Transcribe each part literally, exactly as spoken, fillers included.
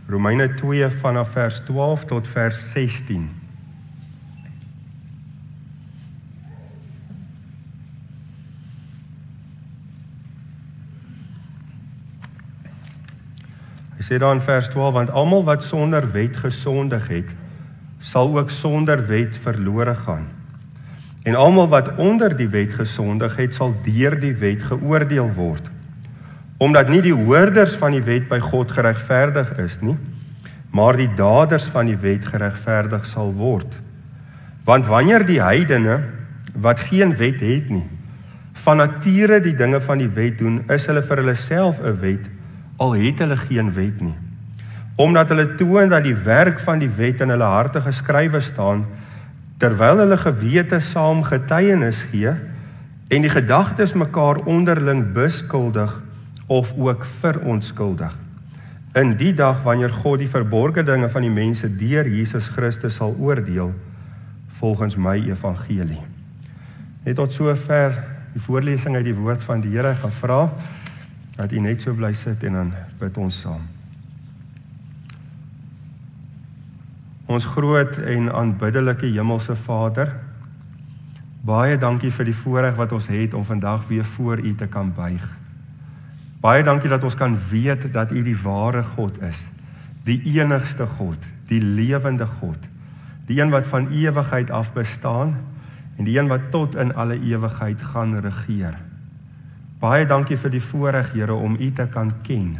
Romeine twee vanaf vers twaalf tot vers sestien. Hy sê daar in vers twaalf, want almal wat sonder wet gesondig het, sal ook sonder wet verlore gaan. En almal wat onder die wet gesondig het, sal deur die wet geoordeel word. Omdat nie die hoorders van die wet by God geregverdig is nie, maar die daders van die wet geregverdig sal word. Want wanneer die heidene, wat geen wet het nie, van nature die dinge van die wet doen, is hulle vir hulle self 'n wet, al het hulle geen wet nie. Omdat hulle toon dat die werk van die wet in hulle harte geskrywe staan, terwyl hulle gewete saam getuienis gee, en die gedagtes mekaar onderling beskuldig, of ook verontskuldig. In die dag wanneer God die verborgde dinge van die mense deur Jesus Christus sal oordeel, volgens my evangelie. Net tot sover die voorlesing uit die woord van die Here. Ek gaan vra dat u net so bly sit en dan bid ons saam. Ons groot en aanbiddelike hemelse Vader, baie dankie vir die voorreg wat ons het om vandag weer voor u te kan buig. Baie dankie dat ons kan weet dat u die ware God is, die enigste God, die lewende God, die een wat van ewigheid af bestaan en die een wat tot in alle ewigheid gaan regeer. Baie dankie vir die voorreg, Here, om u te kan ken.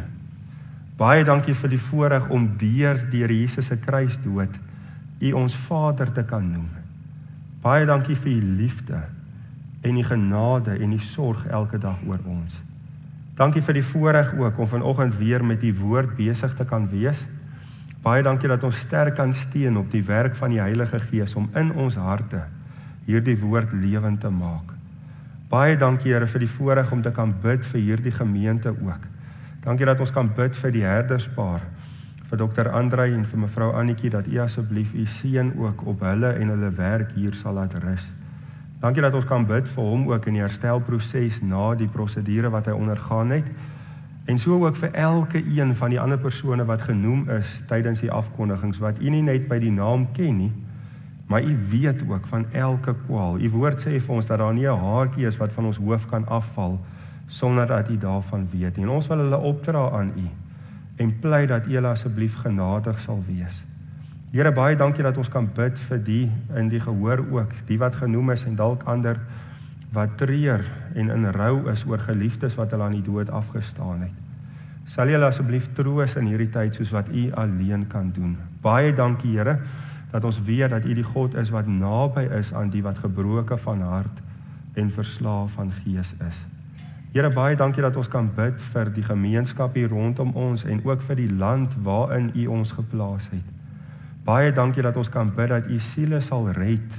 Baie dankie vir die voorreg om deur die Here Jesus se kruisdood u ons Vader te kan noem. Baie dankie vir u liefde en die genade en die sorg elke dag oor ons. Dankie vir die voorreg ook om vanoggend weer met die woord besig te kan wees. Baie dankie dat ons sterk kan steun op die werk van die Heilige Gees om in ons harte hierdie woord lewend te maak. Baie dankie, Here, vir die voorreg om te kan bid vir hierdie gemeente ook. Dankie dat ons kan bid vir die herderspaar, vir dokter Andrei en vir mevrou Annetjie, dat u asseblief u seën ook op hulle en hulle werk hier sal laat rus. Dankie dat ons kan bid vir hom ook in die herstelproses na die prosedure wat hy ondergaan het, en so ook vir elke een van die ander persone wat genoem is tydens die afkondigings, wat u nie net by die naam ken nie, maar u weet ook van elke kwaal. U woord sê vir ons dat daar nie 'n haartjie is wat van ons hoof kan afval, sonder dat u daarvan weet. En ons wil hulle opdra aan u, en pleit dat u hulle asseblief genadig sal wees. Here, baie dankie dat ons kan bid vir die in die gehoor ook, die wat genoem is en dalk ander wat treur en in rou is oor geliefdes wat hulle aan die dood afgestaan het. Sal julle asseblief troos in hierdie tyd soos wat u alleen kan doen. Baie dankie, Here, dat ons weet dat u die God is wat naby is aan die wat gebroken van hart en verslaaf van gees is. Here, baie dankie dat ons kan bid vir die gemeenskap hier rondom ons en ook vir die land waarin u ons geplaas het. Baie dankie dat ons kan bid dat u siele sal red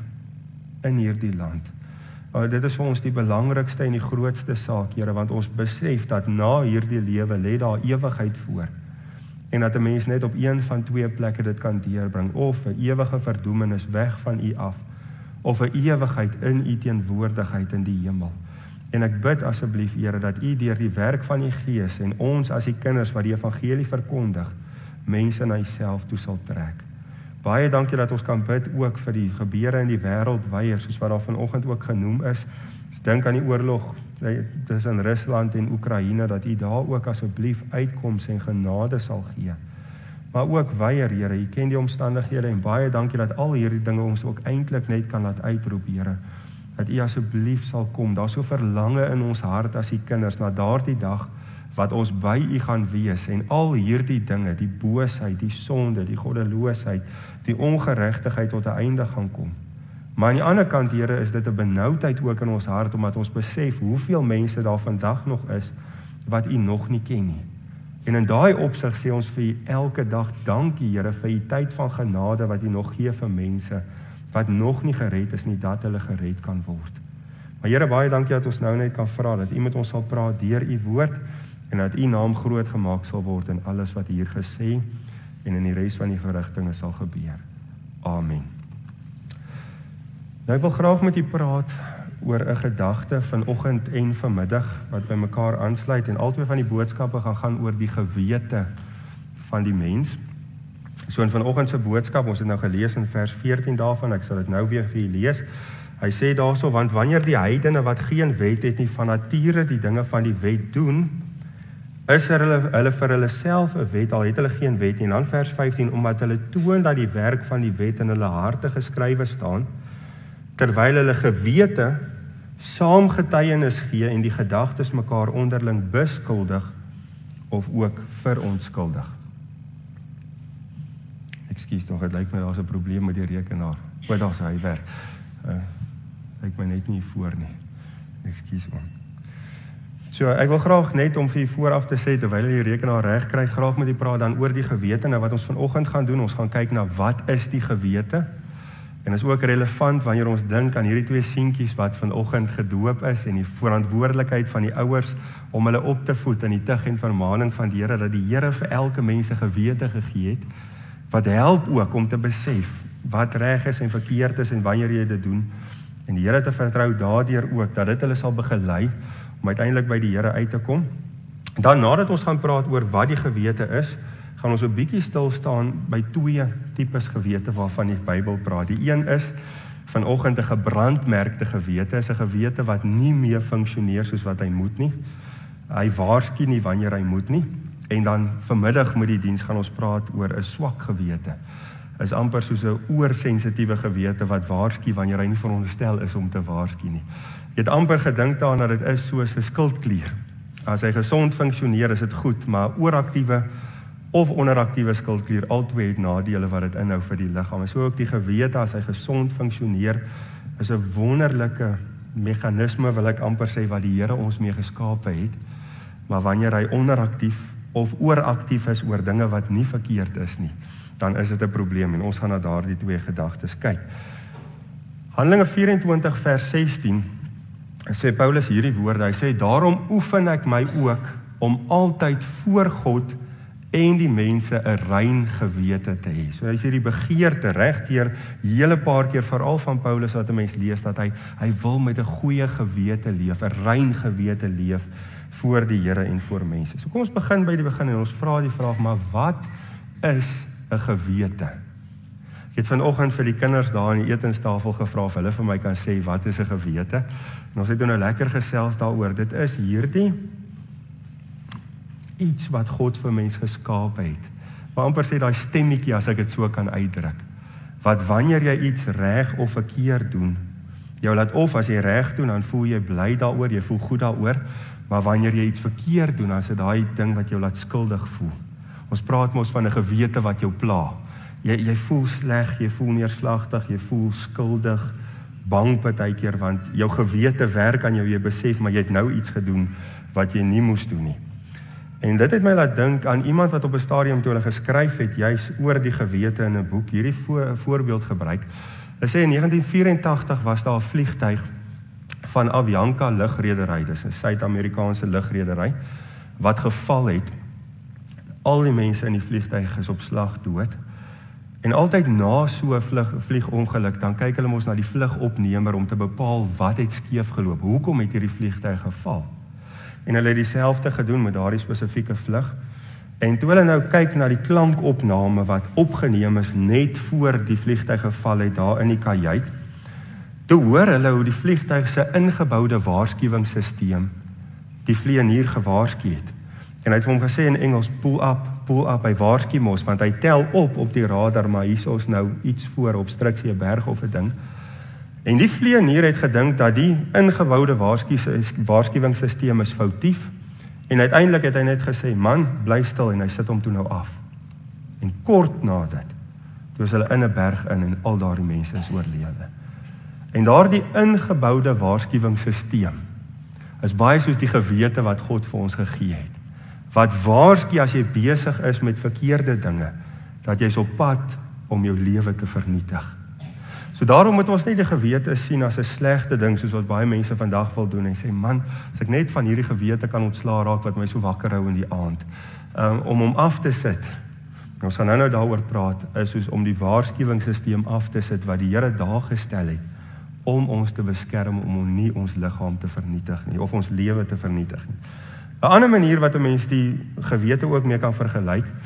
in hierdie land. Uh, dit is vir ons die belangrikste en die grootste saak, Here, want ons besef dat na hierdie lewe lê daar ewigheid voor. En dat 'n mens net op een van twee plekke dit kan deurbring, of 'n ewige verdoemenis weg van u af, of 'n ewigheid in u teenwoordigheid in die hemel. En ek bid asseblief, Here, dat u deur die werk van die Gees en ons as die kinders wat die evangelie verkondig, mense na uself toe sal trek. Baie dankie dat ons kan bid ook vir die gebeure in die wêreld weier, soos wat daar vanoggend ook genoem is. Ons dink aan die oorlog tussen Rusland en Oekraïne, dat u daar ook asseblief uitkoms en genade sal gee. Maar ook weier, Here, u ken die omstandighede, en baie dankie dat al hierdie dinge ons ook eintlik net kan laat uitroep, Here, dat u asseblief sal kom. Daar so verlange in ons hart as die kinders na daardie dag wat ons by u gaan wees, en al hierdie dinge, die boosheid, die sonde, die goddeloosheid, die ongeregtigheid tot 'n einde gaan kom. Maar aan die ander kant, Here, is dit 'n benoudheid ook in ons hart, omdat ons besef hoeveel mense daar vandag nog is wat u nog nie ken nie. En in daai opsig sê ons vir u elke dag dankie, Here, vir u tyd van genade wat u nog gee vir mense wat nog nie gered is nie, dat hulle gered kan word. Maar Here, baie dankie dat ons nou net kan vra dat u met ons sal praat deur u woord, en dat u naam groot gemaak sal word in alles wat hier gesê en in die res van die verrigtinge sal gebeur. Amen. Nou, ek wil graag met u praat oor 'n gedagte vanoggend en vanmiddag wat by mekaar aansluit, en albei van die boodskappe gaan gaan oor die gewete van die mens. So in vanoggend se boodskap, ons het nou gelees in vers veertien daarvan, ek sal dit nou weer vir julle lees. Hy sê daarso, want wanneer die heidene wat geen wet het nie van nature die dinge van die wet doen, is er hulle, hulle vir hulle self 'n wet, al het hulle geen wet nie. En dan vers vyftien, omdat hulle toon dat die werk van die wet in hulle harte geskrywe staan, terwyl hulle gewete saam getuienis gee en die gedagtes mekaar onderling beskuldig of ook veronskuldig. Ekskuus tog, dit lyk my daar's 'n probleem met die rekenaar. O, daar's hy werk. Uh, lyk my net nie voor nie. Ekskuus man. So, ek wil graag net om vir u vooraf te sê, terwyl jy die rekenaar reg kry, graag met u praat dan oor die gewete. Nou wat ons vanoggend gaan doen, ons gaan kyk na wat is die gewete. En is ook relevant wanneer ons dink aan hierdie twee seentjies wat vanoggend gedoop is en die verantwoordelikheid van die ouers om hulle op te voed in die tug en vermaning van die Here, dat die Here vir elke mens 'n gewete gegee het, wat help ook om te besef wat reg is en verkeerd is en wanneer jy dit doen. En die Here te vertrou daardeur ook, dat dit hulle sal begelei om uiteindelik by die Here uit te kom. Dan nadat ons gaan praat oor wat die gewete is, gaan ons 'n bietjie stil staan by twee tipes gewete waarvan die Bybel praat. Die een is vanoggend 'n gebrandmerkte gewete, is 'n gewete wat nie meer funksioneer soos wat hy moet nie. Hy waarsku nie wanneer hy moet nie. En dan vanmiddag met die diens gaan ons praat oor 'n swak gewete. Is amper soos 'n oorsensitiewe gewete wat waarsku wanneer hy nie veronderstel is om te waarsku nie. Jy het amper gedink daaraan dat dit is soos 'n skildklier. As hy gesond funksioneer is dit goed, maar ooraktiewe of onderaktiewe skildklier, albei het nadele wat dit inhou vir die liggaam. So ook die gewete, as hy gesond funksioneer, is 'n wonderlike meganisme, wil ek amper sê, wat die Here ons mee geskape het. Maar wanneer hy onderaktief of ooraktief is oor dinge wat nie verkeerd is nie, dan is dit 'n probleem en ons gaan na daardie twee gedagtes kyk. Handelinge vyf-en-twintig vers sestien sê Paulus hierdie woorde, hy sê, daarom oefen ek my ook om altyd voor God en die mense 'n rein gewete te hê. So hy sê die begeerte regdeur hele paar keer, veral van Paulus wat 'n mens lees, dat hy hy wil met 'n goeie gewete leef, 'n rein gewete leef voor die Here en voor mense. So kom ons begin by die begin en ons vra die vraag, maar wat is 'n gewete? Ek het vanoggend vir die kinders daar aan die etenstafel gevra of hulle vir my kan sê wat is 'n gewete? En ons het nou lekker gesels daaroor. Dit is hierdie iets wat God vir mens geskaap het. Maar amper sê daai stemmetjie, as ek dit so kan uitdruk, wat wanneer jy iets reg of verkeerd doen, jou laat of as jy reg doen, dan voel jy bly daaroor, jy voel goed daaroor, maar wanneer jy iets verkeerd doen, dan is dit daai ding wat jou laat skuldig voel. Ons praat mos van 'n gewete wat jou pla. Jy jy voel sleg, jy voel neerslagtig, jy voel skuldig, bang partykeer want jou gewete werk aan jou, jy besef maar jy het nou iets gedoen wat jy nie moes doen nie. En dit het my laat dink aan iemand wat op 'n stadium toe hulle geskryf het juis oor die gewete in 'n boek, hierdie vo voorbeeld gebruik. Hulle sê in negentien vyf-en-tagtig was daar 'n vliegtyg van Avianca lugredery, dis 'n Suid-Amerikaanse lugredery, wat geval het. Al die mense in die vliegtyg is op slag dood. En altyd na so 'n vlieg, vliegongeluk, dan kyk hulle mos na die vlugopnemer om te bepaal wat het skeef geloop. Hoekom het hierdie vliegtyg geval? En hulle het dieselfde gedoen met daardie spesifieke vlug. En toe hulle nou kyk na die klankopname wat opgeneem is net voor die vliegtyg geval het daar in die kajuit, toe hoor hulle hoe die vliegtyg se ingeboude waarskuwingsstelsel die vlieënier gewaarsku het. En hy het vir hom gesê in Engels, pull up, pull up, hy waarsku mos, want hy tel op op die radar, maar hier is ons nou iets voor, obstruksie, 'n berg of 'n ding. En die vlieënier het gedink dat die ingeboude waarskuwingsstelsel is foutief, en uiteindelik het hy net gesê, man, bly stil, en hy sit hom toe nou af. En kort na dit, toe is hulle in 'n berg in, en al daardie mense is oorlewe. En daardie ingeboude waarskuwingsstelsel is baie soos die gewete wat God vir ons gegee het. Wat waarsku as jy besig is met verkeerde dinge, dat jy's op pad om jou lewe te vernietig. So daarom moet ons nie die gewete sien as 'n slegte ding, soos wat baie mense vandag wil doen, en sê, man, as ek net van hierdie gewete kan ontslaa raak, wat my so wakker hou in die aand, um, om hom af te sit, ons gaan nou nou daaroor praat, is soos om die waarskuwingsstelsel af te sit, wat die Here daar gestel het, om ons te beskerm, om nie ons liggaam te vernietig nie, of ons lewe te vernietig nie. 'n Ander manier wat 'n mens die gewete ook mee kan vergelyk,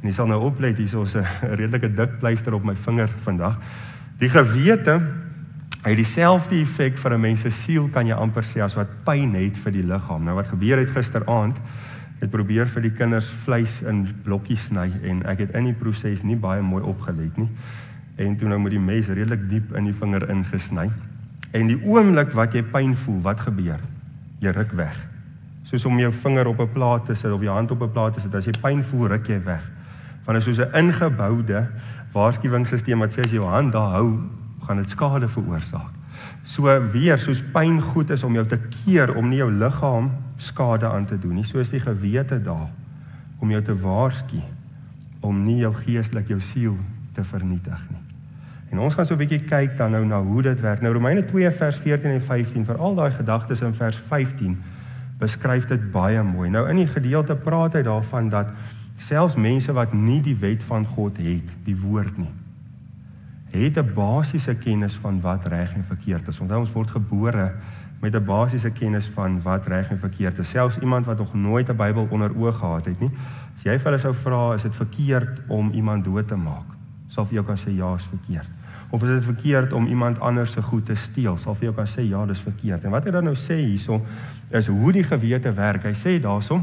En jy sal nou oplet, hier is 'n redelike dik pleister op my vinger vandag. Die gewete het dieselfde effek vir 'n mens se siel, kan jy amper sê, as wat pyn het vir die liggaam. Nou wat gebeur het gisteraand, ek probeer vir die kinders vleis in blokkies sny en ek het in die proses nie baie mooi opgelet nie. En toe nou met die mes redelik diep in die vinger ingesny. En die oomblik wat jy pyn voel, wat gebeur? Jy ruk weg. Soos om jou vinger op 'n plaat te sit of jou hand op 'n plaat te sit, as jy pyn voel, ruk jy weg. Want dit is soos 'n ingeboude waarskuwingsstelsel wat sê as jy jou hand daar hou, gaan dit skade veroorsaak. So weer, soos pyn goed is om jou te keer om nie jou liggaam skade aan te doen nie, so is die gewete daar om jou te waarsku om nie jou geestelik, jou siel te vernietig nie. En ons gaan so 'n bietjie kyk dan nou na hoe dit werk. Nou Romeine twee vers veertien en vyftien, vir al daai gedagtes in vers vyftien beskryf dit baie mooi. Nou in die gedeelte praat hy daarvan dat selfs mense wat nie die wet van God het, die woord nie, het 'n basiese kennis van wat reg en verkeerd is. Onthou ons word gebore met 'n basiese kennis van wat reg en verkeerd is. Selfs iemand wat nog nooit 'n Bybel onder oë gehad het nie, as jy vir hulle sou vra, is dit verkeerd om iemand dood te maak, sal vir jou kan sê ja, is verkeerd. Of is dit verkeerd om iemand anders se goed te steel, sal vir jou kan sê ja, dis verkeerd. En wat hy dan nou sê hierso is hoe die gewete werk. Hy sê daarso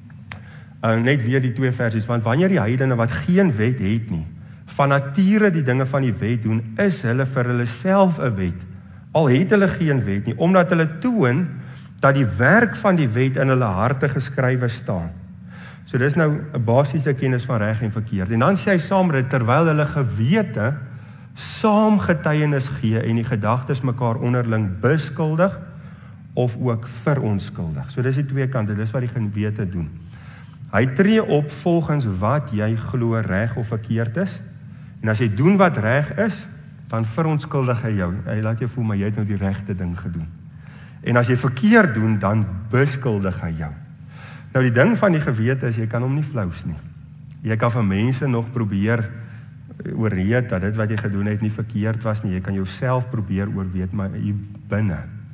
uh, net weer die twee versies, want wanneer die heidene wat geen wet het nie, van nature die dinge van die wet doen, is hulle vir hulle self 'n wet, al het hulle geen wet nie, omdat hulle toon dat die werk van die wet in hulle harte geskrywe staan. So dis nou 'n basiese kennis van reg en verkeerd. En dan sê hy saam met dit, terwyl hulle gewete saam getuienis gee en die gedagtes mekaar onderling beskuldig of ook veronskuldig. So dis die twee kante, dis wat die gewete doen. Hy tree op volgens wat jy glo reg of verkeerd is. En as jy doen wat reg is, dan veronskuldig hy jou. Hy laat jou voel, maar jy het nou die regte ding gedoen. En as jy verkeerd doen, dan beskuldig hy jou. Nou die ding van die gewete is, jy kan hom nie flous nie. Jy kan van mense nog probeer oorreed dat dit wat jy gedoen het nie verkeerd was nie. Jy kan jouself probeer oorweet, maar hier binne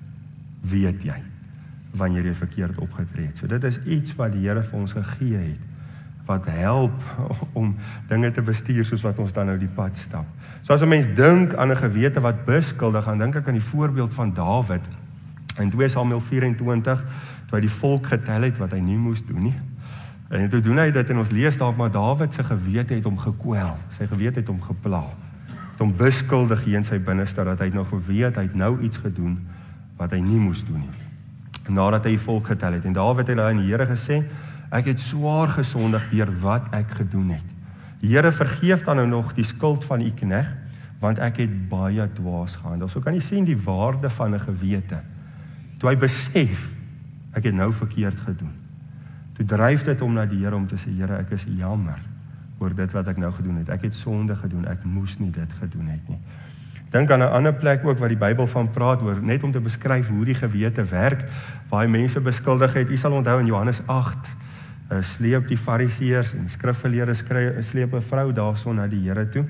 weet jy wanneer jy verkeerd opgetree het. So dit is iets wat die Here vir ons gegee het, wat help om dinge te bestuur soos wat ons dan nou die pad stap. So as 'n mens dink aan 'n gewete wat beskuldig, dan dink ek aan die voorbeeld van Dawid in twee Samuel vyf-en-twintig, toe hy die volk getel het wat hy nie moes doen nie. En toe doen hy dit en ons lees daar, maar Dawid se gewete het hom gekwel, sy gewete het hom gepla, het hom beskuldig hier in sy binneste, dat hy nog geweet, hy het nou iets gedoen wat hy nie moes doen nie. Nadat hy die volk getel het, en Dawid het aan die Here gesê, ek het swaar gesondig deur wat ek gedoen het. Die Here vergeef dan nou nog die skuld van u knegt, want ek het baie dwaas gehandel. So kan jy sien die waarde van 'n gewete. Toe hy besef, ek het nou verkeerd gedoen. Toe dryf dit hom na die Here om te sê, Here, ek is jammer oor dit wat ek nou gedoen het. Ek het sonde gedoen, ek moes nie dit gedoen het nie. Dink aan 'n ander plek ook wat die Bybel van praat oor, net om te beskryf hoe die gewete werk, waar hy mense beskuldig het. U sal onthou in Johannes agt, uh, sleep die Fariseërs en skrifgeleerdes sleep 'n vrou daarson na die Here toe,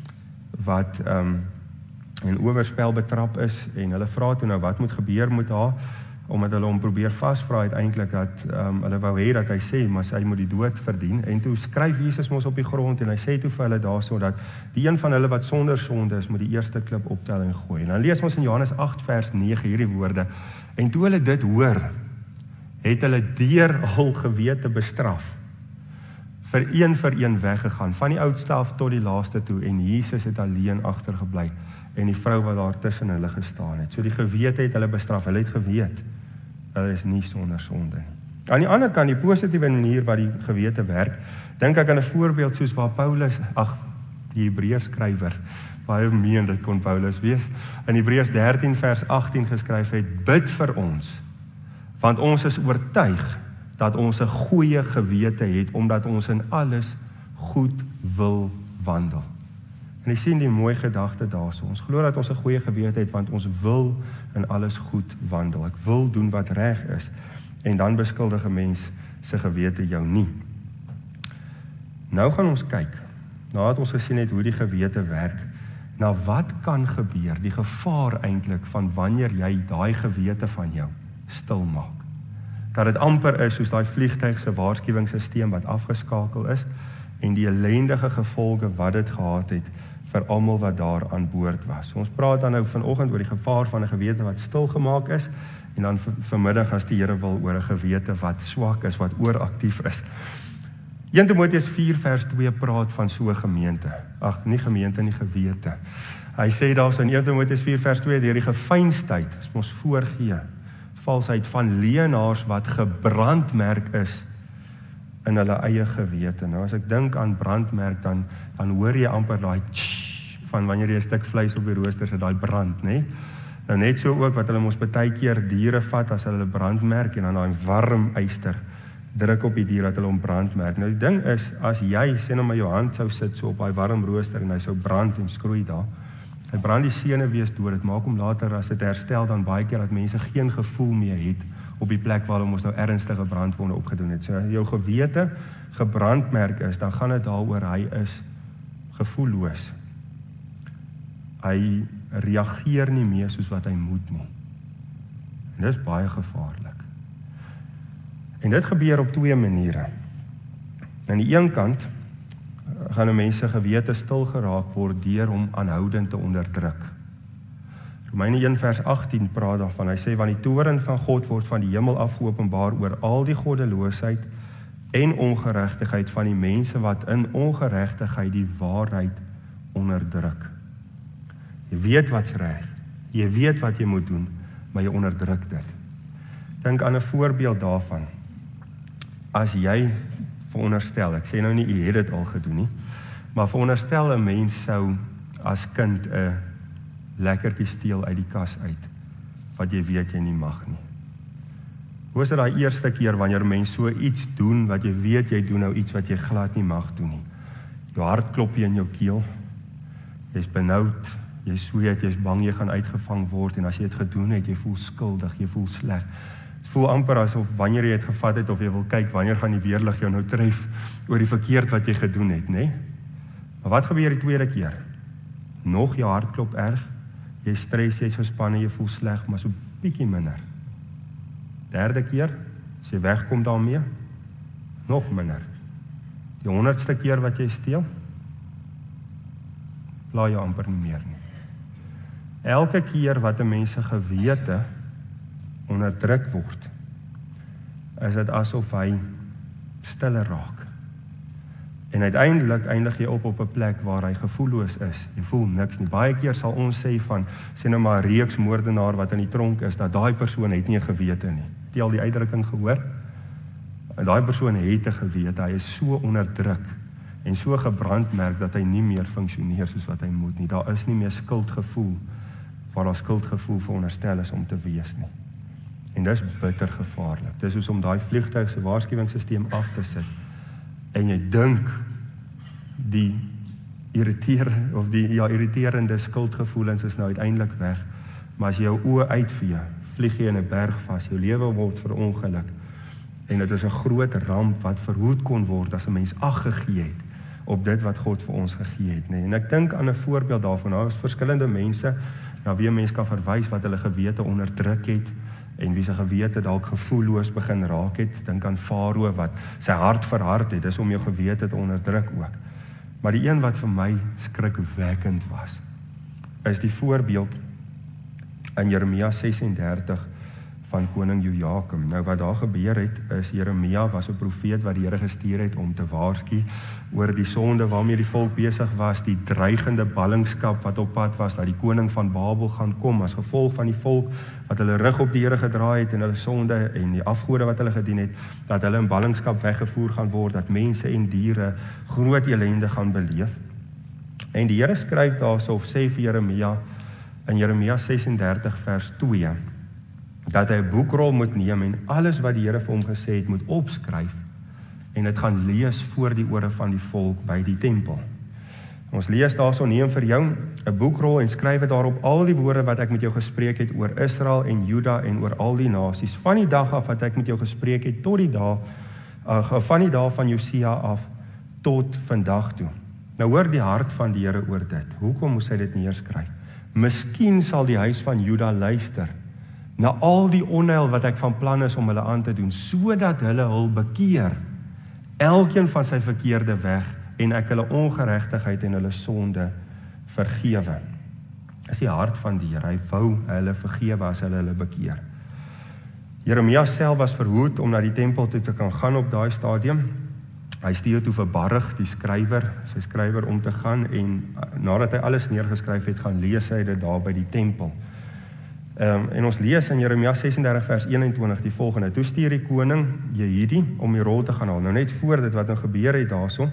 wat um, in oorspel betrap is, en hulle vra toe nou, wat moet gebeur met haar, omdat hulle hom probeer vasvra uiteindelik dat um, hulle wou hê dat hy sê, maar hy moet die dood verdien. En toe skryf Jesus mos op die grond en hy sê toe vir hulle daarso dat die een van hulle wat sonder sonde is, moet die eerste klip optel en gooi. En dan lees ons in Johannes agt vers nege hierdie woorde. En toe hulle dit hoor, het hulle deur hul gewete bestraf, vir een vir een weggegaan, van die oudste af tot die laaste toe, en Jesus het alleen agtergebly, en die vrou wat daar tussen hulle gestaan het. So die gewete het hulle bestraf, hulle het geweet, hulle is nie sonder sonde nie. Aan die ander kant, die positiewe manier wat die gewete werk, dink ek aan 'n voorbeeld soos waar Paulus, ag, die Hebreërs skrywer, baie meen dit kon Paulus wees, in Hebreërs dertien vers agttien geskryf het, bid vir ons, want ons is oortuig dat ons 'n goeie gewete het, omdat ons in alles goed wil wandel. En jy sien die mooi gedagte daarso. Ons glo dat ons 'n goeie gewete het, want ons wil in alles goed wandel. Ek wil doen wat reg is. En dan beskuldig 'n mens se gewete jou nie. Nou gaan ons kyk, nadat ons gesien het hoe die gewete werk, na wat kan gebeur, die gevaar eintlik van wanneer jy daai gewete van jou stil maak. Dat dit amper is soos daai vliegtuig se waarskuwingsstelsel wat afgeskakel is, en die ellendige gevolge wat dit gehad het vir almal wat daar aan boord was. So ons praat dan nou vanoggend oor die gevaar van 'n gewete wat stilgemaak is, en dan vanmiddag as die Here wil oor 'n gewete wat swak is, wat ooraktief is. Eerste Timoteus vier vers twee praat van so 'n gemeente. Ag, nie gemeente nie, gewete. Hy sê daar so in Eerste Timoteus vier vers twee, deur die gefeinstheid, is mos voorgee, valsheid van leenaars wat gebrandmerk is in hulle eie gewete. Nou as ek dink aan brandmerk, dan dan hoor jy amper daai van wanneer jy 'n stuk vleis op die rooster sit, daai brand, nê? Nou net so ook wat hulle mos baie keer diere vat as hulle brandmerk en dan daai warm yster druk op die dier dat hulle hom brandmerk. Nou die ding is, as jy sê nou maar jou hand sou sit so op daai warm rooster en hy sou brand en skroei daar, hy brand die senuwees dood, dit maak hom later as dit herstel dan baie keer dat mense geen gevoel meer het op die plek waar hulle ons nou ernstige brandwonde opgedoen het. So jou gewete gebrandmerk is, dan gaan dit daaroor hy is gevoelloos. Hy reageer nie meer soos wat hy moet nie. En dit is baie gevaarlik. En dit gebeur op twee maniere. Aan die een kant gaan 'n mens se gewete stil geraak word deur hom aanhoudend te onderdruk. Romeine een vers agttien praat daarvan, hy sê, want die toorn van God word van die hemel af geopenbaar oor al die goddeloosheid en ongeregtigheid van die mense wat in ongeregtigheid die waarheid onderdruk. Jy weet wat's reg, jy weet wat jy moet doen, maar jy onderdruk dit. Dink aan 'n voorbeeld daarvan. As jy veronderstel, ek sê nou nie, jy het dit al gedoen nie, maar veronderstel 'n mens sou as kind 'n lekkertjie steel uit die kas uit, wat jy weet jy nie mag nie. Hoe is dit daai eerste keer wanneer 'n mens so iets doen, wat jy weet jy doen nou iets wat jy glad nie mag doen nie? Jou hart klop jy in jou keel, jy's benoud, jy sweet, jy's bang jy gaan uitgevang word, en as jy dit gedoen het, jy voel skuldig, jy voel sleg. Het voel amper asof wanneer jy het gevat het, of jy wil kyk, wanneer gaan die weerlig jou nou tref, oor die verkeerd wat jy gedoen het, nê? Maar wat gebeur die tweede keer? Nog jou hart klop erg, jy stres, jy's gespanne, jy voel sleg, maar so bietjie minder. Derde keer, as jy wegkom daarmee, nog minder. Die honderdste keer wat jy steel, pla jy amper nie meer nie. Elke keer wat 'n mens se gewete onderdruk word, is dit asof hy stiller raak. En uiteindelik eindig jy op op 'n plek waar hy gevoelloos is. Jy voel niks nie. Baie keer sal ons sê van, sê nou maar 'n reeksmoordenaar wat in die tronk is, dat daai persoon het nie 'n gewete nie. Het jy al die uitdrukking gehoor? En daai persoon het 'n gewete, hy is so onderdruk en so gebrandmerk dat hy nie meer funksioneer soos wat hy moet nie. Daar is nie meer skuldgevoel waar daar skuldgevoel veronderstel is om te wees nie. En dis bitter gevaarlik. Dis soos om daai vliegtuig se waarskuwingsstelsel af te sit. En jy dink die irriterende of die ja irriterende skuldgevoelens is nou uiteindelik weg, maar as jy jou oë uitvee, vlieg jy in 'n berg vas, jou lewe word verongeluk. En dit is 'n groot ramp wat verhoed kon word as 'n mens ag gegee het op dit wat God vir ons gegee het, nee. En ek dink aan 'n voorbeeld daarvan. Daar is verskillende mense na wie 'n mens kan verwys wat hulle gewete onderdruk het en wie se gewete dalk gevoelloos begin raak het. Dink aan Farao wat sy hart verhard het, dis om jou gewete te onderdruk ook. Maar die een wat vir my skrikwekkend was, is die voorbeeld in Jeremia ses en dertig van koning Jojakim. Nou wat daar gebeur het, is Jeremia was 'n profeet wat die Here gestuur het om te waarsku oor die sonde waarmee die volk besig was, die dreigende ballingskap wat op pad was, dat die koning van Babel gaan kom as gevolg van die volk wat hulle rug op die Here gedraai het en hulle sonde en die afgode wat hulle gedien het, dat hulle in ballingskap weggevoer gaan word, dat mense en diere groot ellende gaan beleef. En die Here skryf daarso of sê vir Jeremia in Jeremia ses en dertig vers twee, dat hy 'n boekrol moet neem en alles wat die Here vir hom gesê het moet opskryf en dit gaan lees voor die ore van die volk by die tempel. Ons lees daarso, neem vir jou 'n boekrol en skryf dit daarop al die woorde wat ek met jou gespreek het oor Israel en Juda en oor al die nasies, van die dag af wat ek met jou gespreek het tot die dag, uh, van die dag van Josia af tot vandag toe. Nou hoor die hart van die Here oor dit. Hoekom moes hy dit neerskryf? Miskien sal die huis van Juda luister na al die onheil wat ek van plan is om hulle aan te doen, sodat hulle hul bekeer, elkeen van sy verkeerde weg en ek hulle ongeregtigheid en hulle sonde vergewe. Dis die hart van die Here. Hy wou hulle vergewe as hulle hulle bekeer. Jeremia self was verhoed om na die tempel toe te kan gaan op daai stadium. Hy stuur toe vir Baruch, die skrywer, sy skrywer om te gaan en nadat hy alles neergeskryf het, gaan lees hy dit daar by die tempel. Um, en ons lees in Jeremia ses en dertig vers eenentwintig die volgende. Toe stuur die koning Jehudi om die rol te gaan haal. Nou net voor dit wat nou gebeur het daarso,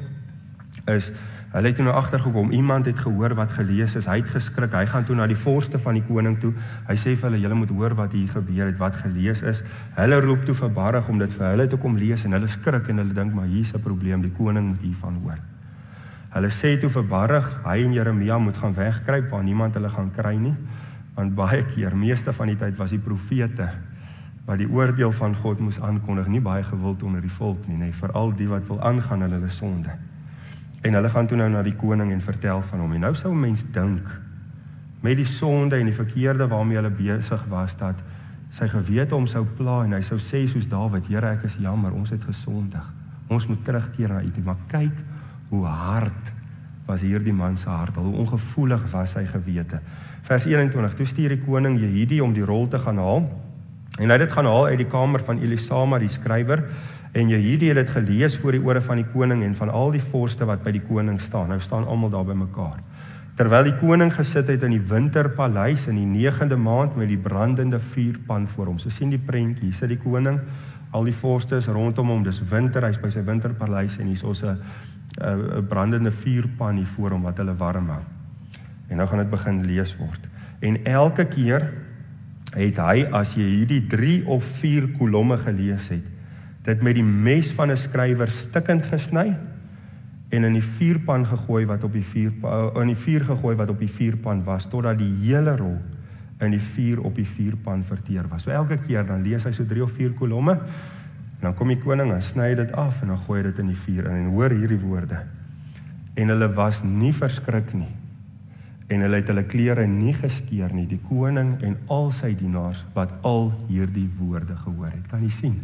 is hulle het toe nou agtergekom, iemand het gehoor wat gelees is, hy het geskrik, hy gaan toe na die voorste van die koning toe, hy sê vir hulle, julle moet hoor wat hier gebeur het, wat gelees is, hulle roep toe vir Baruch om dit vir hulle te kom lees, en hulle skrik en hulle dink, maar hier is 'n probleem, die koning moet hiervan hoor. Hulle sê toe vir Baruch, hy en Jeremia moet gaan wegkruip, waar niemand hulle gaan kry nie, want baie keer, meeste van die tyd was die profete, wat die oordeel van God moes aankondig, nie baie gewild onder die volk nie, nee, veral die wat wil aangaan in hulle sonde. En hulle gaan toe nou na die koning en vertel van hom. En nou sou 'n mens dink, met die sonde en die verkeerde waarmee hulle besig was, dat sy gewete hom sou pla en hy sou sê soos Dawid, Here, ek is jammer, ons het gesondig. Ons moet terugkeer na U toe. Maar kyk hoe hard was hierdie man se hart, hoe ongevoelig was sy gewete. Vers eenentwintig, toe stuur die koning Jehudi om die rol te gaan haal. En hy het dit gaan haal uit die kamer van Elisama, die skrywer. En Jehudi het dit gelees voor die ore van die koning en van al die vorste wat by die koning staan. Nou staan almal daar by mekaar. Terwyl die koning gesit het in die winterpaleis in die negende maand met die brandende vuurpan voor hom. So sien die prentjie, hier sit die koning, al die vorste is rondom hom, dis winter, hy's by sy winterpaleis en hier's ons 'n 'n brandende vuurpan hier voor hom wat hulle warm hou. En nou gaan dit begin lees word. En elke keer het hy, as jy hierdie drie of vier kolomme gelees het, dit met die mes van 'n skrywer stikkend gesny en in die vuurpan gegooi wat op die vuurpan in die vuur gegooi wat op die vuurpan was totdat die hele rol in die vuur op die vuurpan verteer was. So elke keer dan lees hy so drie of vier kolomme en dan kom die koning en sny dit af en dan gooi dit in die vuur in en hoor hierdie woorde. En hulle was nie verskrik nie. En hulle het hulle klere nie geskeur nie, die koning en al sy dienaars wat al hierdie woorde gehoor het. Kan jy sien?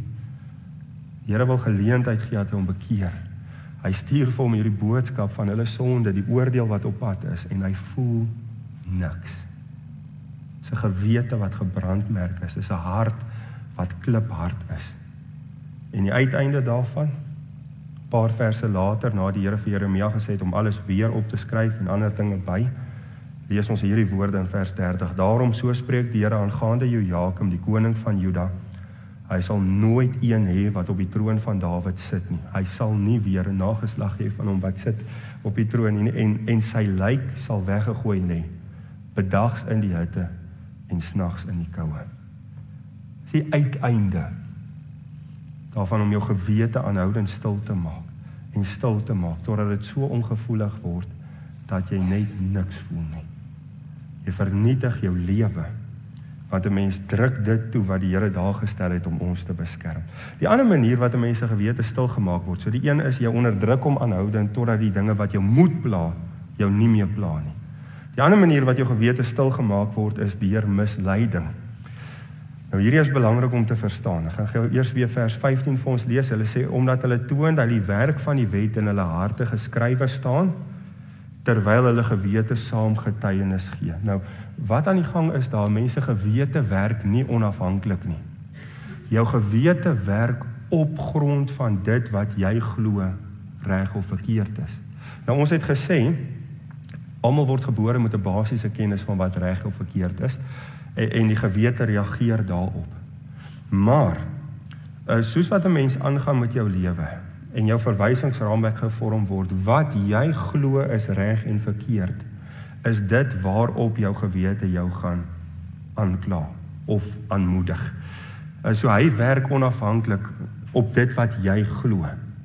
Die Here wil geleentheid gee dat hy hom bekeer. Hy stuur vir hom hierdie boodskap van hulle sonde, die oordeel wat op pad is, en hy voel niks. Dis 'n gewete wat gebrandmerk is, dis 'n hart wat kliphard is. En die uiteinde daarvan, paar verse later, na die Here vir Jeremia gesê het om alles weer op te skryf en ander dinge by, lees ons hierdie woorde in vers dertig. Daarom so spreek die Here aangaande Jojakim, die koning van Juda. Hy sal nooit een hê wat op die troon van Dawid sit nie. Hy sal nie weer 'n nageslag hê van hom wat sit op die troon nie, en, en sy lijk sal weggegooi lê, bedags in die hitte en snags in die koue. Dis die uiteinde daarvan om jou gewete aanhoudend stil te maak en stil te maak, totdat dit so ongevoelig word, dat jy net niks voel nie. Jy vernietig jou lewe, want 'n mens druk dit toe wat die Here daar gestel het om ons te beskerm. Die ander manier wat 'n mens se gewete stil gemaak word, so die een is jy onderdruk hom aanhoudend totdat die dinge wat jou moet pla, jou nie meer pla nie. Die ander manier wat jou gewete stil gemaak word is deur misleiding. Nou hierdie is belangrik om te verstaan. Ek gaan gou eers weer vers vyftien vir ons lees. Hulle sê omdat hulle toon dat die werk van die wet in hulle harte geskrywe staan, terwyl hulle gewete saam getuienis gee. Nou, wat aan die gang is daar, mense gewete werk nie onafhanklik nie. Jou gewete werk op grond van dit wat jy glo reg of verkeerd is. Nou ons het gesê, almal word gebore met 'n basiese kennis van wat reg of verkeerd is, en, en die gewete reageer daarop. Maar, soos wat 'n mens aangaan met jou lewe, en jou verwysingsraamwerk gevorm word, wat jy glo is reg en verkeerd, is dit waarop jou gewete jou gaan aankla of aanmoedig. So hy werk onafhanklik op dit wat jy glo.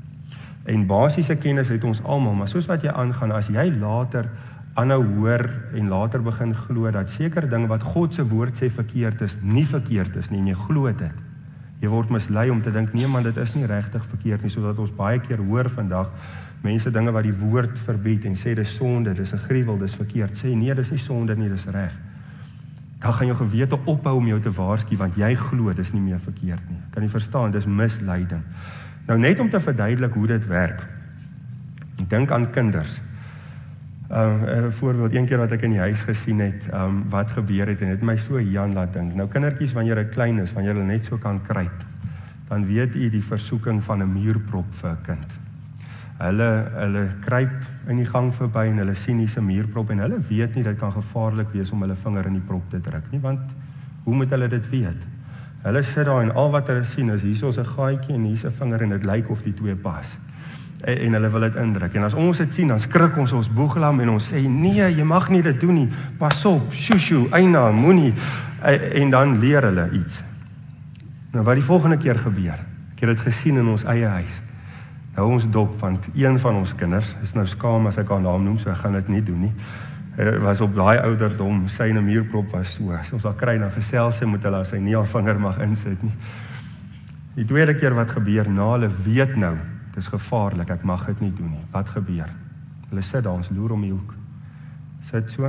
En basiese kennis het ons almal, maar soos wat jy aangaan, as jy later aanhou hoor en later begin glo dat sekere dinge wat God se woord sê verkeerd is, nie verkeerd is nie, en jy glo dit. Jy word mislei om te dink, nee man, dit is nie regtig verkeerd nie, sodat ons baie keer hoor vandag, mense dinge wat die woord verbied en sê dis sonde, dis 'n gruwel, dis verkeerd, sê nee, dis nie sonde nie, dis reg. Dan gaan jou gewete ophou om jou te waarsku, want jy glo dis nie meer verkeerd nie. Kan jy verstaan, dis misleiding. Nou net om te verduidelik hoe dit werk. Dink aan kinders. Um, 'n voorbeeld, een keer wat ek in die huis gesien het, um, wat gebeur het, en het my so Jan laat dink. Nou kindertjies, wanneer hulle klein is, wanneer hulle net so kan kruip, dan weet u die versoeking van 'n muurprop vir 'n kind. Hulle, hulle kruip in die gang verby en hulle sien hier's 'n muurprop en hulle weet nie dit kan gevaarlik wees om hulle vinger in die prop te druk nie, want hoe moet hulle dit weet? Hulle sit daar en al wat hulle sien is hier's 'n gaatjie en hier's 'n vinger en dit lyk of die twee pas. En, en hulle wil dit indruk. En as ons dit sien, dan skrik ons ons boeglam en ons sê nee, jy mag nie dit doen nie. Pas op, shushu, eina, moenie. En dan leer hulle iets. Nou wat die volgende keer gebeur? Ek het dit gesien in ons eie huis. Nou ons dop, want een van ons kinders, is nou skaam as ek haar naam noem, so ek gaan dit nie doen nie, was op daai ouderdom, sy in 'n muurprop was so, as ons daar kry, dan gesels sy met hulle, as sy nie haar vinger mag insit nie. Die tweede keer wat gebeur, na hulle weet nou, dit is gevaarlik, ek mag dit nie doen nie. Wat gebeur? Hulle sit daar, ons loer om die hoek. Sit so,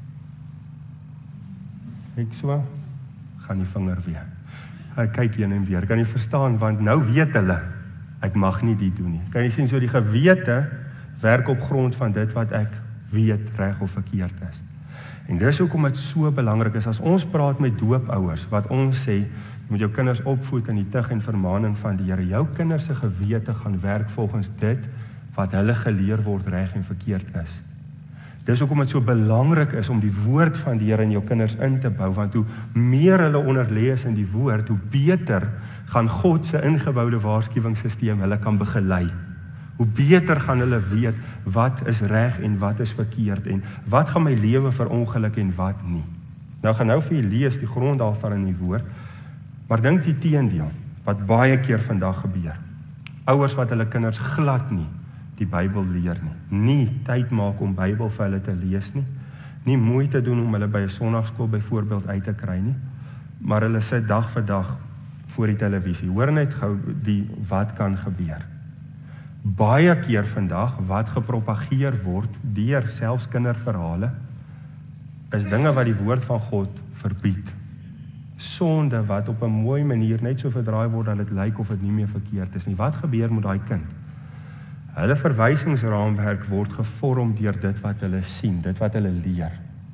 ek so, gaan die vinger weer. Ek kyk heen en weer, kan nie verstaan, want nou weet hulle, ek mag nie dit doen nie. Kan jy sien, so die gewete werk op grond van dit wat ek weet reg of verkeerd is. En dis hoekom dit so belangrik is, as ons praat met doopouers, wat ons sê, jy moet jou kinders opvoed in die tug en vermaning van die Here. Jou kinders se gewete gaan werk volgens dit wat hulle geleer word reg en verkeerd is. Dis hoekom dit so belangrik is om die woord van die Here in jou kinders in te bou, want hoe meer hulle onderlê is in die woord, hoe beter gaan God se ingeboude waarskuwingsstelsel hulle kan begelei. Hoe beter gaan hulle weet wat is reg en wat is verkeerd en wat gaan my lewe verongeluk en wat nie. Nou gaan nou vir julle lees die grond daarvan in die woord, maar dink die teendeel wat baie keer vandag gebeur. Ouers wat hulle kinders glad nie die Bybel leer nie. Nie tyd maak om Bybel vir hulle te lees nie. Nie moeite doen om hulle by 'n sonnaarskool byvoorbeeld uit te kry nie. Maar hulle sit dag vir dag voor die televisie. Hoor net gou die wat kan gebeur. Baie keer vandag wat gepropageer word deur selfs kinderverhale is dinge wat die woord van God verbied. Sonde wat op 'n mooi manier net so verdraai word dat dit lyk of dit nie meer verkeerd is nie. Wat gebeur met daai kind? Hulle verwysingsraamwerk word gevorm deur dit wat hulle sien, dit wat hulle leer.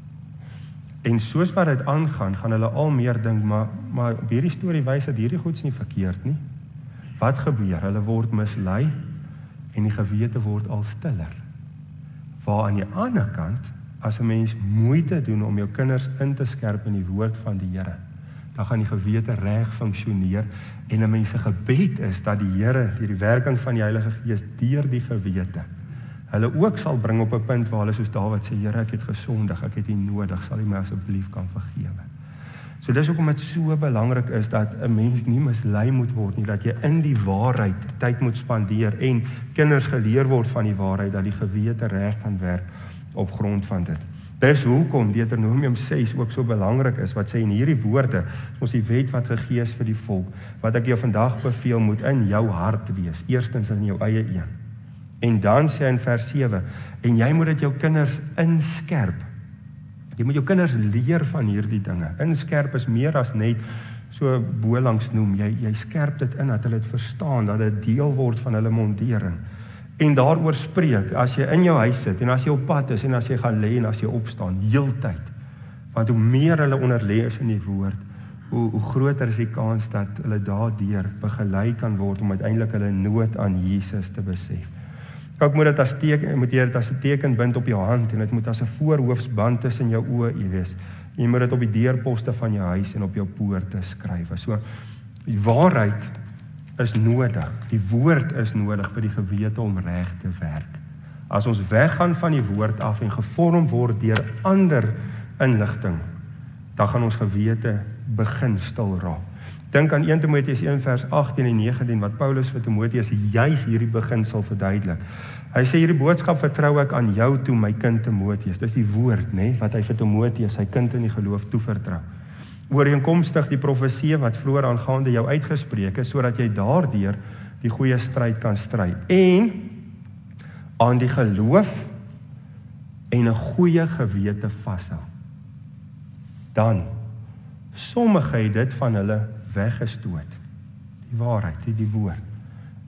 En soos wat dit aangaan, gaan hulle al meer dink, maar maar hierdie storie wys dat hierdie goeds nie verkeerd nie. Wat gebeur? Hulle word mislei en die gewete word al stiller. Waar aan die ander kant, as 'n mens moeite doen om jou kinders in te skerp in die woord van die Here, dan gaan die gewete reg funksioneer en 'n mens se gebed is dat die Here deur die werking van die Heilige Gees deur die gewete hulle ook sal bring op 'n punt waar hulle soos Dawid sê, Here, ek het gesondig, ek het U nodig, sal U my asseblief kan vergewe. So dis hoekom dit so belangrik is dat 'n mens nie mislei moet word nie, dat jy in die waarheid tyd moet spandeer en kinders geleer word van die waarheid, dat die gewete reg kan werk op grond van dit. Dis hoekom Deuteronomium ses ook so belangrik is, wat sê in hierdie woorde, ons die wet wat gegee is vir die volk, wat ek jou vandag beveel moet in jou hart wees, eerstens in jou eie een. En dan sê hy in vers sewe, en jy moet dit jou kinders inskerp. Jy moet jou kinders leer van hierdie dinge. Inskerp is meer as net so bo langs noem. Jy, jy skerp dit in, dat hulle dit verstaan, dat dit deel word van hulle mondering. En daaroor spreek, as jy in jou huis sit, en as jy op pad is, en as jy gaan lê, en as jy opstaan, heeltyd. Want hoe meer hulle onderlê is in die woord, hoe, hoe groter is die kans dat hulle daardeur begelei kan word, om uiteindelik hulle nood aan Jesus te besef. Ek moet dit as teken, moet jy dit as 'n teken bind op jou hand, en dit moet as 'n voorhoofsband tussen jou oë wees. Jy moet dit op die deurposte van jou huis en op jou poorte skryf. So, die waarheid is nodig. Die woord is nodig vir die gewete om reg te werk. As ons weggaan van die woord af en gevorm word deur ander inligting, dan gaan ons gewete begin stil raak. Dink aan eerste Timoteus een vers agttien en negentien wat Paulus vir Timoteus juis hierdie beginsel verduidelik. Hy sê hierdie boodskap vertrou ek aan jou toe, my kind Timoteus. Dis die woord, nê, wat hy vir Timoteus, sy kind in die geloof, toevertrou. Ooreenkomstig die profesie wat vroeër aangaande jou uitgespreek is, sodat jy daardeur die goeie stryd kan stry. En aan die geloof en 'n goeie gewete vashou. Dan sommige het dit van hulle weggestoot. Die waarheid, die, die woord.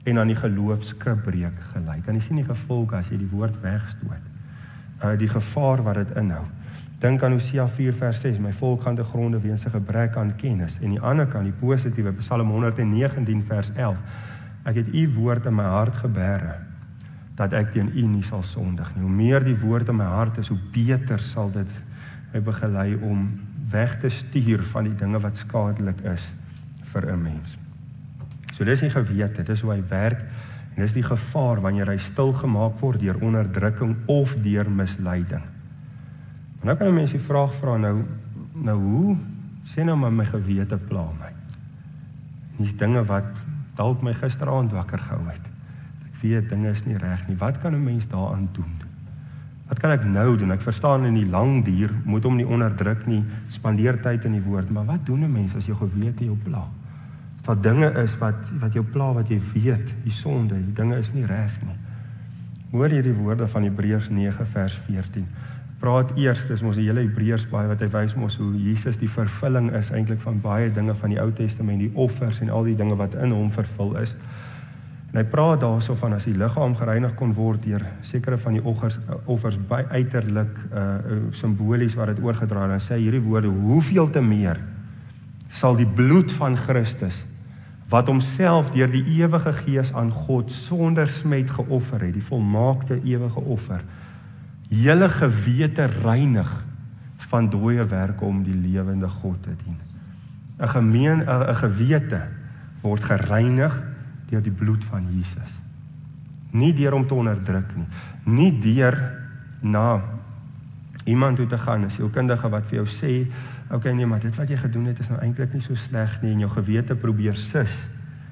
en aan die geloofskribreek gelei. Kan jy sien die gevolge as jy die woord wegstoot? Uh, die gevaar wat dit inhou. Dink aan Hosea vier vers ses, my volk gaan te gronde weens 'n gebrek aan kennis. En die ander kant, die positiewe, Psalm honderd negentien vers elf, ek het u woord in my hart gebere, dat ek teen u nie sal sondig nie. Hoe meer die woord in my hart is, hoe beter sal dit my begelei om weg te stuur van die dinge wat skadelik is vir 'n mens. So dis die gewete, dis hoe hy werk, en dis die gevaar wanneer hy stil gemaak word deur onderdrukking of deur misleiding. En nou kan 'n mens die vraag vra, nou, nou hoe, sê nou maar my gewete pla my. Die dinge wat dalk my gisteraand wakker gehou het. Ek weet, dinge is nie reg nie. Wat kan 'n mens daaraan doen? Wat kan ek nou doen? Ek verstaan in die lang duur, moet hom nie onderdruk nie, spandeer tyd in die woord, maar wat doen 'n mens as jou gewete jou pla? As daar dinge is wat, wat jou pla, wat jy weet, die sonde, die dinge is nie reg nie. Hoor jy die woorde van Hebreërs nege vers veertien? Praat eers, dis mos die hele Hebreërs baie wat hy wys mos hoe Jesus die vervulling is eintlik van baie dinge van die Ou Testament, die offers en al die dinge wat in hom vervul is. En hy praat daarso van as die liggaam gereinig kon word deur sekere van die offers, offers by uiterlik uh, simbolies wat dit oorgedra het, dan sê hierdie woorde, hoeveel te meer sal die bloed van Christus, wat homself deur die ewige Gees aan God sonder smet geoffer het, die volmaakte ewige offer, julle gewete reinig van dooie werke om die lewende God te dien. 'n gemeen 'n gewete word gereinig deur die bloed van Jesus. Nie deur om te onderdruk nie. Nie deur na iemand toe te gaan, 'n sielkundige wat vir jou sê, oké okay, nee, maar dit wat jy gedoen het is nou eintlik nie so sleg nie en jou gewete probeer sis.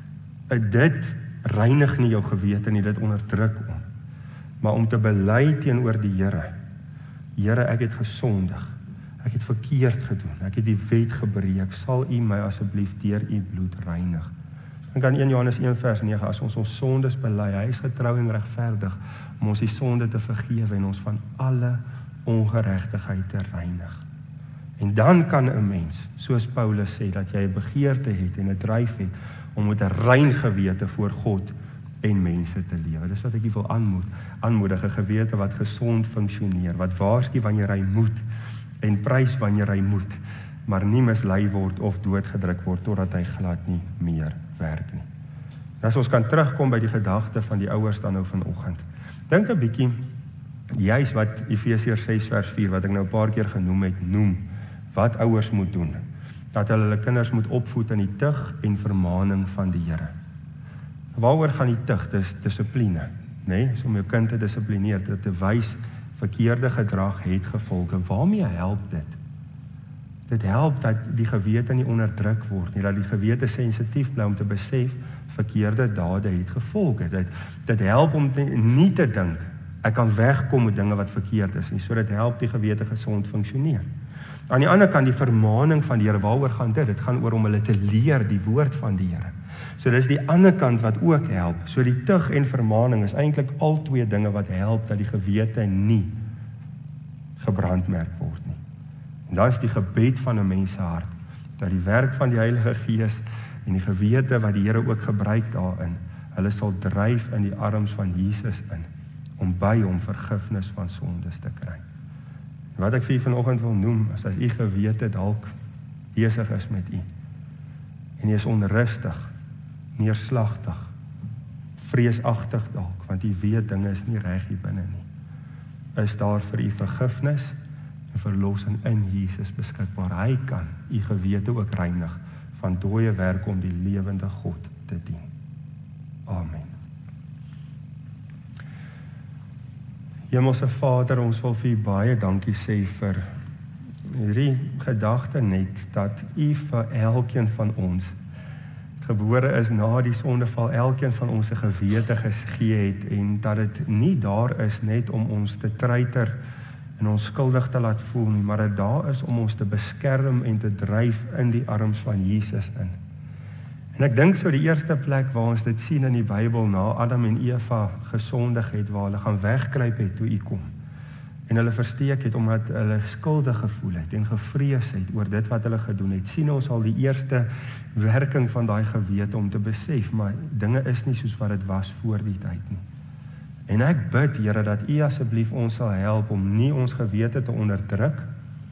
Dit reinig nie jou gewete nie, dit onderdruk hom. Maar om te bely teenoor die Here. Here, ek het gesondig. Ek het verkeerd gedoen. Ek het die wet gebreek. Sal U my asseblief deur U bloed reinig. Dan kan een Johannes een vers nege, as ons ons sondes bely, hy is getrou en regverdig om ons die sonde te vergewe en ons van alle ongeregtigheid te reinig. En dan kan 'n mens, soos Paulus sê, dat jy 'n begeerte het en 'n dryf het om met 'n rein gewete voor God en mense te lewe. Dis wat ek hier wil aanmoed, aanmoedig, 'n gewete wat gesond funksioneer, wat waarsku wanneer hy moet en prys wanneer hy moet, maar nie mislei word of doodgedruk word totdat hy glad nie meer werk nie. En as ons kan terugkom by die gedagte van die ouers dan nou vanoggend. Dink 'n bietjie juis wat Efesiërs ses vers vier wat ek nou 'n paar keer genoem het, noem wat ouers moet doen. Dat hulle hulle kinders moet opvoed in die tug en vermaaning van die Here. Waaroor gaan die tug? Dis dissipline, nê? Nee? So om jou kind te dissiplineer, dit te wys verkeerde gedrag het gevolge. Waarmee help dit? Dit help dat die gewete nie onderdruk word nie, dat die gewete sensitief bly om te besef verkeerde dade het gevolge. Dit dit help om te, nie te dink ek kan wegkom met dinge wat verkeerd is nie, so dit help die gewete gesond funksioneer. Aan die ander kant die vermaaning van die Here, waaroor gaan dit? Dit gaan oor om hulle te leer die woord van die Here. So dis die ander kant wat ook help. So die tug en vermaaning is eintlik al twee dinge wat help dat die gewete nie gebrandmerk word nie. En dan is die gebed van 'n mens se hart dat die werk van die Heilige Gees en die gewete wat die Here ook gebruik daarin, hulle sal dryf in die arms van Jesus in om by hom vergifnis van sondes te kry. En wat ek vir u vanoggend wil noem, is as u gewete dalk besig is met u en u is onrustig, neerslagtig, vreesagtig dalk, want u weet dinge is nie reg hier binne nie. Is daar vir u vergifnis en verlossing in Jesus beskikbaar. Hy kan u gewete ook reinig van dooie werk om die lewende God te dien. Amen. Hemelse Vader, ons wil vir u baie dankie sê vir hierdie gedagte net dat u vir elkeen van ons gebore is na die sondeval, elkeen van ons 'n gewete gegee het en dat dit nie daar is net om ons te treiter en ons skuldig te laat voel nie, maar dat daar is om ons te beskerm en te dryf in die arms van Jesus in. En ek dink so die eerste plek waar ons dit sien in die Bybel na Adam en Eva gesondig het, waar hulle gaan wegkruip het toe u kom. en hulle versteek het omdat hulle skuldig gevoel het en gevrees het oor dit wat hulle gedoen het. Sien ons al die eerste werking van daai gewete om te besef, maar dinge is nie soos wat dit was voor die tyd nie. En ek bid, Here, dat U asseblief ons sal help om nie ons gewete te onderdruk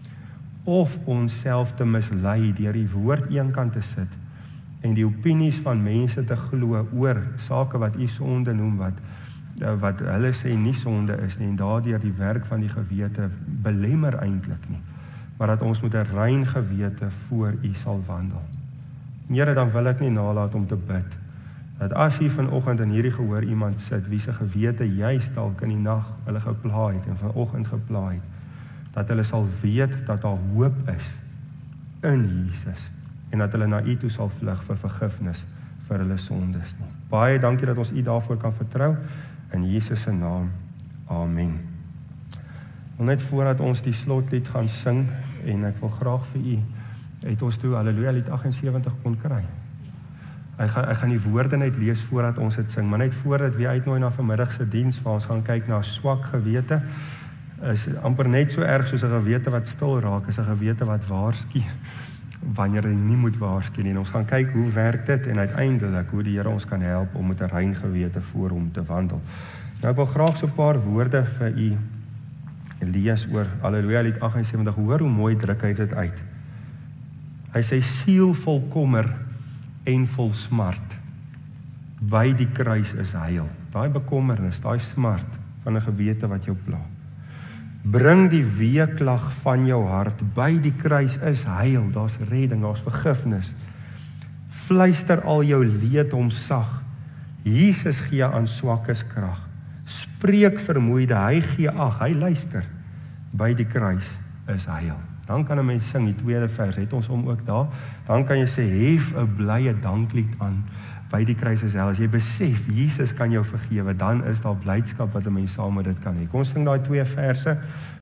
of onsself te mislei deur die woord eenkant te sit en die opinies van mense te glo oor sake wat U sonde noem, wat wat hulle sê nie sonde is nie, en daardeur die werk van die gewete belemmer eintlik nie, maar dat ons met 'n rein gewete voor U sal wandel. Here, dan wil ek nie nalat om te bid, dat as hier vanoggend in hierdie gehoor iemand sit, wie se gewete juist dalk in die nag hulle gepla het, en vanoggend gepla het, dat hulle sal weet dat daar hoop is in Jesus, en dat hulle na U toe sal vlug vir vergifnis vir hulle sondes nie. Baie dankie dat ons U daarvoor kan vertrou, in Jesus se naam, amen. Wil net voordat ons die slotlied gaan sing, en ek wil graag vir U, het ons toe Halleluja lied agt en sewentig kon kry. Ek gaan, ek gaan die woorde net lees voordat ons dit sing, maar net voordat weer uitnooi na vanmiddagse diens, waar ons gaan kyk na swak gewete, is amper net so erg soos 'n gewete wat stil raak, is 'n gewete wat waarsku, wanneer hy nie moet waarsku nie. En ons gaan kyk hoe werk dit, en uiteindelik hoe die Here ons kan help om met 'n rein gewete voor hom te wandel. Nou ek wil graag so 'n paar woorde vir U lees oor Halleluja lied agt en sewentig. Hoor hoe mooi druk hy dit uit. Hy sê siel vol kommer en vol smart, by die kruis is heil. Daai bekommernis, daai smart van 'n gewete wat jou pla. Bring die weeklag van jou hart, by die kruis is heil, daar's redding, daar's vergifnis. Fluister al jou leed hom sag, Jesus gee aan swakkes krag. Spreek vermoeide, hy gee ag, hy luister, by die kruis is heil. Dan kan 'n mens sing, die tweede vers, het ons hom ook daar, dan kan jy sê, hef 'n blye danklied aan, by die kruis is heil. As jy besef, Jesus kan jou vergewe, dan is daar blydskap wat 'n mens saam met dit kan hê. Kom ons sing daai twee verse,